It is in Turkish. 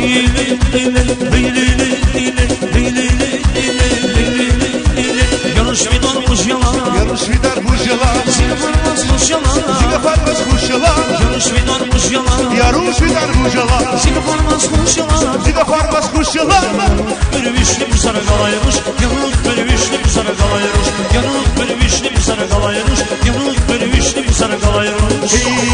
Yarış vidar kuş yalan, yarış vidar kuş yalan, zile parmaz kuş yalan, zile parmaz kuş yalan, yarış vidar kuş yalan, yarış vidar kuş yalan, zile parmaz kuş yalan, zile parmaz kuş yalan. Bir vişli bir sarı kalayırmış, yanılık bir vişli bir sarı kalayırmış, yanılık bir vişli bir sarı kalayırmış, yanılık bir vişli bir sarı kalayırmış.